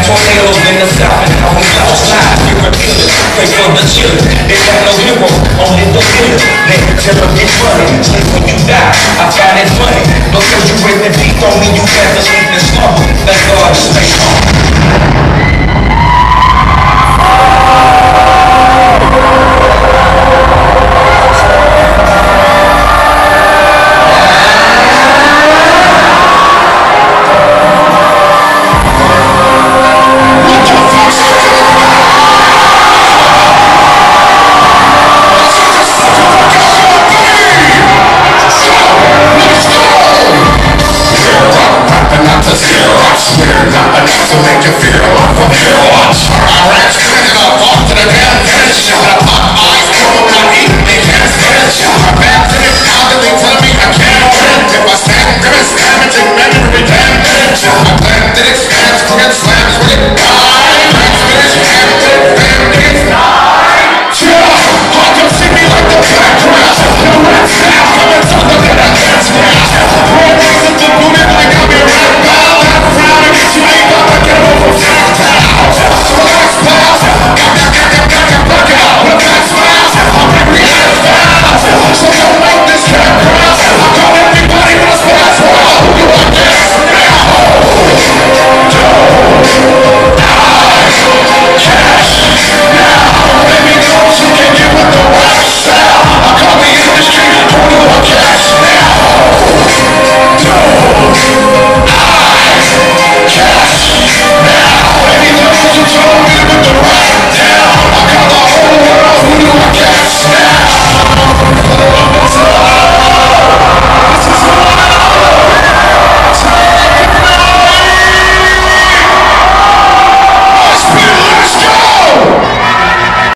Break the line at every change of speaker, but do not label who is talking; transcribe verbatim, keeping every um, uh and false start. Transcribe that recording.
tornadoes in the south and how we outside. You're a killer, pray for the children. They got no hero, only the killer. They never get money, sleep when you die. I find it funny, because you rape and beat on me, you better sleep and slumber. Let God stay home.